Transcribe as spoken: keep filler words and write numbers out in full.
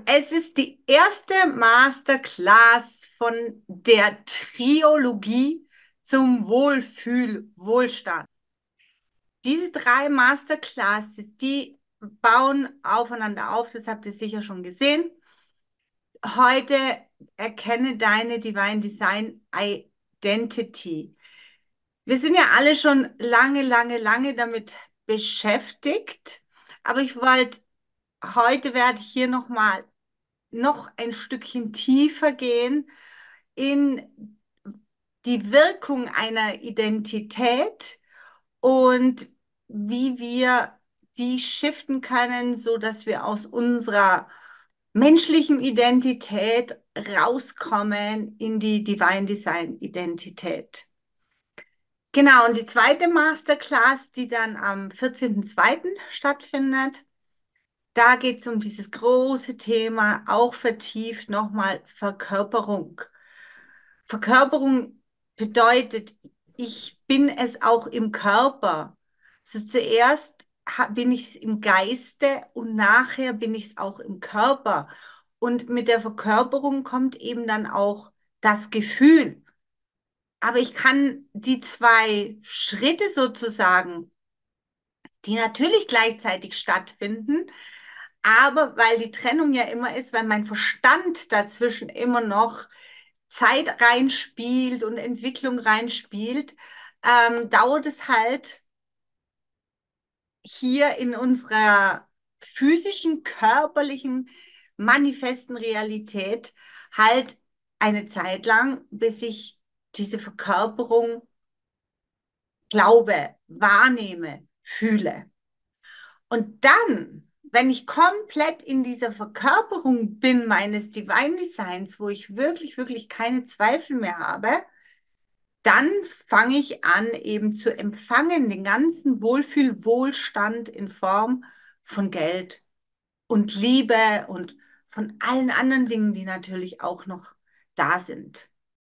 Es ist die erste Masterclass von der Triologie zum Wohlfühl-Wohlstand. Diese drei Masterclasses, die bauen aufeinander auf, das habt ihr sicher schon gesehen. Heute erkenne deine Divine Design Identity. Wir sind ja alle schon lange, lange, lange damit beschäftigt, aber ich wollte, heute werde ich hier nochmal noch ein Stückchen tiefer gehen in die Wirkung einer Identität und wie wir die shiften können, so dass wir aus unserer menschlichen Identität rauskommen in die Divine Design Identität. Genau, und die zweite Masterclass, die dann am vierzehnten zweiten stattfindet, da geht es um dieses große Thema, auch vertieft nochmal Verkörperung. Verkörperung bedeutet, ich bin es auch im Körper. Also zuerst ha- bin ich es im Geiste und nachher bin ich es auch im Körper. Und mit der Verkörperung kommt eben dann auch das Gefühl. Aber ich kann die zwei Schritte sozusagen, die natürlich gleichzeitig stattfinden, aber weil die Trennung ja immer ist, weil mein Verstand dazwischen immer noch Zeit reinspielt und Entwicklung reinspielt, ähm, dauert es halt hier in unserer physischen, körperlichen, manifesten Realität halt eine Zeit lang, bis ich diese Verkörperung glaube, wahrnehme, fühle. Und dann, wenn ich komplett in dieser Verkörperung bin meines Divine Designs, wo ich wirklich, wirklich keine Zweifel mehr habe, dann fange ich an, eben zu empfangen, den ganzen Wohlfühl, Wohlstand in Form von Geld und Liebe und von allen anderen Dingen, die natürlich auch noch da sind.